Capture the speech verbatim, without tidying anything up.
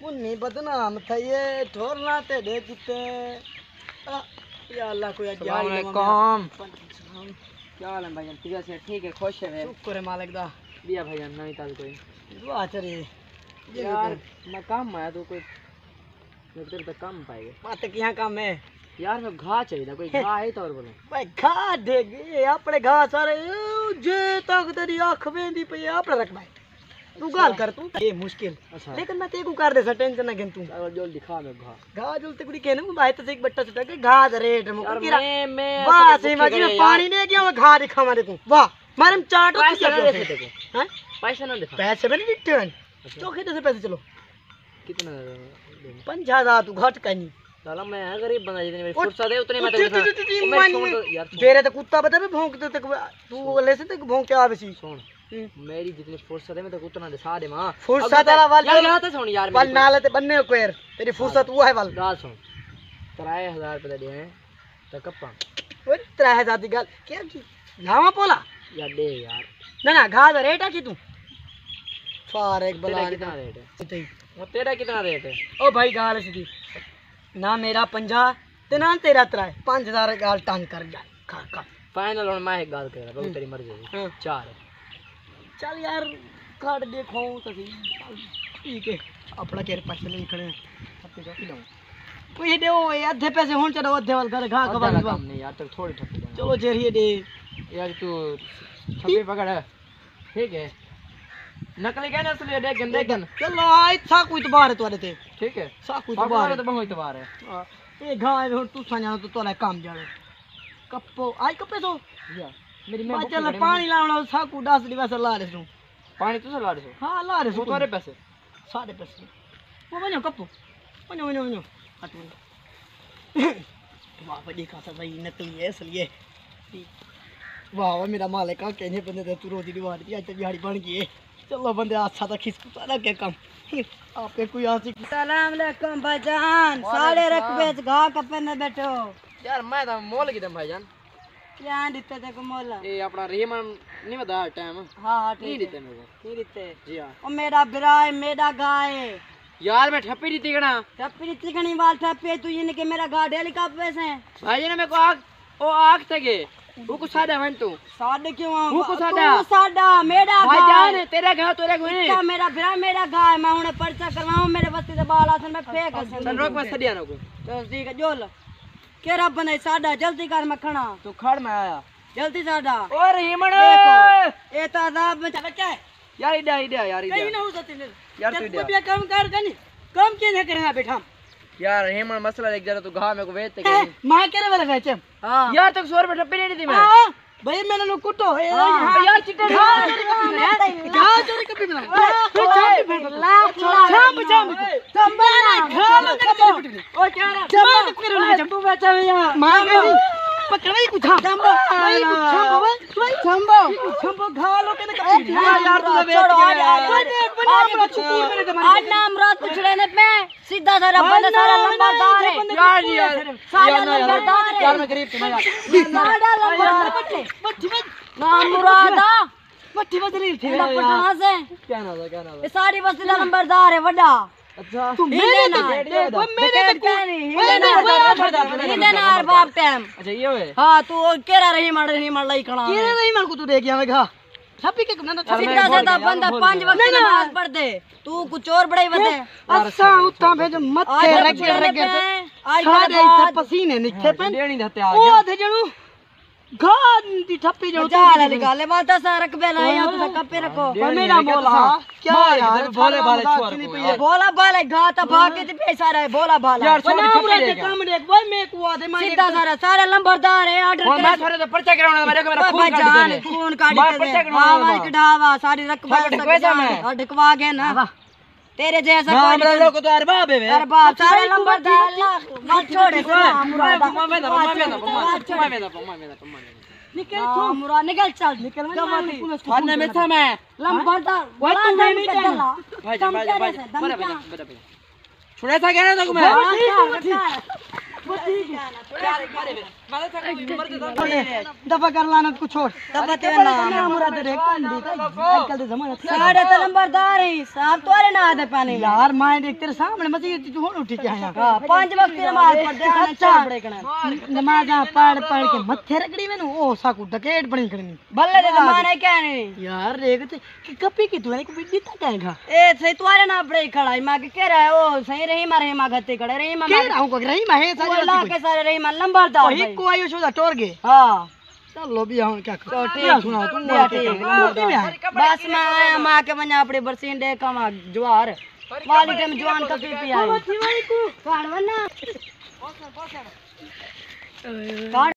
उन्नी बदनाम था ये ठोरना ते दे किते या अल्लाह कोई जारी कौम क्या हाल है भाईजान? ठीक है, ठीक है, खुश है? शुक्र है मालिक दा। दिया भाईजान नहीं ताल कोई दुआ चली यार मैं काम आया तो कोई तेरे तक काम पाएगा बात क्या काम है यार? मैं घा चाहिए कोई घा है तो और बोलो भाई घा देगे अपने घा सारे जे तक तेरी आंख वेंदी पे अपने रख भाई तू गाल कर तू ये मुश्किल। अच्छा। लेकिन मैं तेको कर दे टेंशन ना घेन तू जल्दी दिखा मैं घा घा जल्दी कुड़ी कहने मैं भाई तो एक बट्टा सुटा के घा दे रेट में मैं मैं वाह से मजी में पानी ले गया मैं घा दिखा मारे तू वाह मारम चाट पैसे ना दे तेको हैं? पैसे ना दे पैसे में नहीं रिटर्न चौके से पैसे चलो कितना पाँच हजार तू घट कहीं साला मैं गरीब बंदा जितनी मेरी फुर्सत है उतने मैं तेरे यार तेरे तो कुत्ता बता भी भौंकते तक तू ले से तक भौंकते आवे सी सुन मेरी जितनी फुर्सत है मैं तो उतना दिखा दे मां फुर्सत वाला वाल यार यहां तो सुन यार वाल नाले ते बनने कोयर तेरी फुर्सत वो है वाल गाल सुन तीन हज़ार रुपए दे हैं तो कप्पा ओए तीन हज़ार दी गाल क्या की लावा पोला यार दे यार ना ना गा दे रेट है की तू फार एक बला कितना रेट है? वो तेरा कितना रेट है? ओ भाई गाल सीधी ना मेरा पंजा ते ना तेरा त्राय पाँच हज़ार गाल टांग कर जा खा खा फाइनल और मैं एक गाल कर रहा तेरी मर्जी है चार चल यार काट देखो तो सही ठीक है अपना केर पैसे नहीं खड़े अपने का पिलाऊं कोई दे ओ आधे पैसे होन चढ़ो आधे वाल घर घा का काम नहीं यार तक थोड़ी ठप्पी चलो जेरिए दे यार तू छपी पकड़ ठीक है नकली कहना असली देख गन देख गन चलो आई था कोई तो बाहर तोरे ते ठीक है सा कोई तो बाहर तो बहुत बाहर है ए घाय हो तू सना तो तोरा काम जाने कप्पो आई कप्पे तो या मेरी मैं चल पानी लावना सा को दस दिवस ला दे तू पानी तू से ला दे हां ला दे तोरे पैसे साढ़े पैसे वो बनो कप्पो बनो बनो बनो हट वाह बड़ी खासा सही नकली है इसलिए वाह वाह मेरा मालिक का कहने बंदे ते तू रोजी दीवार दी आज तो दिहाड़ी बन गई है चलो बंदे अच्छा था खिसकू सारा क्या काम आपके कोई आसी सलाम अलैकुम भाईजान सारे रकबे घा कपे न बैठो यार मैं तो मोल की दम भाईजान क्या दिते ते को मोल ये अपना रेमन नहीं बता टाइम हां हां नहीं देते मेरे को नहीं देते जी हां ओ मेरा बिराए मेरा गाय यार मैं ठप्पी दी तिगना ठप्पी दी तिगनी वाल ठप्पी तू ये के मेरा गा डेली का पैसे भाई ने मेरे को आग ओ आग तके वो को सादा वन तू सादे क्यों आ वो को सादा तू सादा मेरा भाई जान तेरा गांव तेरे को इसका मेरा बिरा मेरा गाय मैं हुने पर्चा करवाऊं मेरे बस्ती से बाल आसन में फेंक सन रोक में सदिया नो को तो ठीक है जोल केरा बने सादा जल्दी कर मखना तू खड़ में आया जल्दी सादा ओ रहीमन देखो ए तो अदाब में चल क्या यार इडा इडा यार इडा कहीं ना हो सकती यार तू इडा ये काम कर कनी काम क्यों नहीं करेगा बेटा यार रहीमन मसला देख जरा तू घा मेरे को वेच ते के मां करे वाला बेचे हां यार तक सौ रुपए ठप्पी नहीं दी मैं भाई मैंने लो कुटो यार चिट्टे घा चोरी कभी बना छाम छाम छाम घा लो ओ क्या छाम करे ना जंबू बेचा यार मां गई पकड़ाई कुछ छंबो छंबो भाई छंबो छंबो घा लो के ना यार तू बेच के आज नाम रात छड़ने पे सीधा सारा बंदा सारा लंबरदार है यार यार सारा लंबरदार है यार मैं गरीब तुम्हें सारा लंबरदार बच्चे बच्चे नाम मुरादा बच्चे बदली थे पटना से क्या नाम है क्या नाम ये सारी बस्ती का लंबरदार है बड़ा अच्छा तू मेरे ना वो मेरे क्या नहीं हिंदे ना यार बाप टाइम अच्छा ये है हां तू केरा रही मार रही मार लाई खड़ा केरा रही मार को तू देख गया मैं घा छपी के ना सीधा साधा बंदा पांच वक्त नमाज पढ़ दे तू कुछ और बड़ाई बते अच्छा उठा भेज मत रख के रख के आज सारे इधर पसीने निखे पे देनी देते आ गया ओ दे जणू घान दी ठप्पी जो जाला निकाले माता सा रकबे लाए यहां तो कपे रखो मेरा बोला क्या यार भोले भाले छोर को बोला भाले घा त भागे ते पैसा रहे बोला भाला यार नाम रे काम देख भाई मैं कुआ दे मार सीधा सारा सारे लंबरदार है ऑर्डर मैं थोड़े तो पर्चा कराउना मेरे को मेरा खून काट दे खून काट दे हां भाई कढ़ावा सारी रकबा और ढकवा गए ना तेरे जैसा कोई लोग तो अरबाब है अरबाब सारे लंबरदार मत छोड़े मुरादा मैं ना मैं ना मैं ना मैं ना निकल तू मुरा निकल चल निकल थाने में था मैं लंबरदार वो तू नहीं चला भाई भाई भाई बड़ा बड़ा बड़ा छोड़ा था कहना तो मैं दफा कर लाना कुछ छोड़ दफा ते ना मुराद रे कंडी आजकल के जमाना सारे तो लंबरदार है नहीं साहब तोरे ना आदे पानी यार मैं देख तेरे सामने मस्जिद तू हुन उठ के आया हां पांच वक्त की नमाज पढ़ दे अच्छा पढ़े कना नमाज़ पढ़ पढ़ के मथे रगड़ी मैनू ओ साकू डकेट बनी करनी बल्ले दे जमाने क्या नहीं यार देख ते कि कपी की तू एक बिड्डी तक आएगा ए सही तोरे ना पढ़े खड़ा है मां के कह रहा है ओ सही रही मारे मां गते खड़े रही मां के रहूं को रही मैं वो अल्लाह के सारे रही मां लंबरदार कोई को आयो छोड़ा टोर गए हां चलो भी हम क्या कर तो ठीक सुनाओ तुम लिया ठीक बस मैं आया मां के मन्या अपनी बरसीन दे कमा ज्वार वाली टाइम जवान का पी पी आई काढ़ वना